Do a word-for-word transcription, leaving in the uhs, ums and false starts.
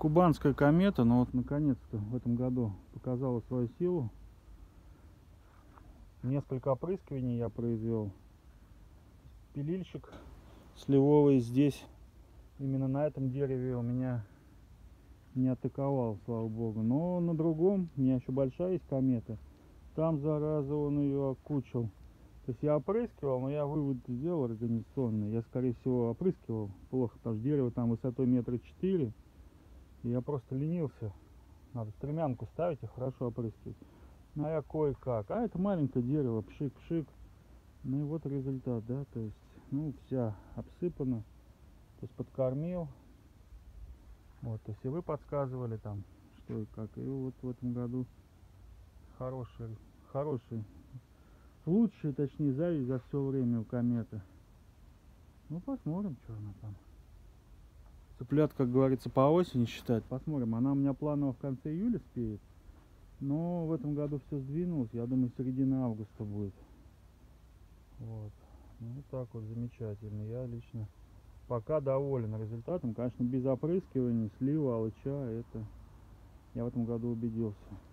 Кубанская комета, но вот наконец-то в этом году показала свою силу. Несколько опрыскиваний я произвел. Пилильщик сливовый здесь, именно на этом дереве, у меня не атаковал, слава богу. Но на другом, у меня еще большая есть комета, там, зараза, он ее окучил. То есть я опрыскивал, но я вывод сделал организационный. Я, скорее всего, опрыскивал плохо, потому что дерево там высотой метра четыре. И я просто ленился. Надо стремянку ставить и хорошо опрыскивать. Ну, а я кое-как. А это маленькое дерево, пшик-пшик. Ну и вот результат, да, то есть, ну, вся обсыпана. То есть подкормил. Вот, то есть и вы подсказывали там, что и как. И вот в этом году хороший, хороший, лучший, точнее, зависть за все время у кометы. Ну, посмотрим, что она там. Цыплят, как говорится, по осени считать. Посмотрим. Она у меня планово в конце июля спеет. Но в этом году все сдвинулось. Я думаю, середина августа будет. Вот. Ну, вот так вот, замечательно. Я лично пока доволен результатом. Конечно, без опрыскивания, слива, алыча, это я в этом году убедился.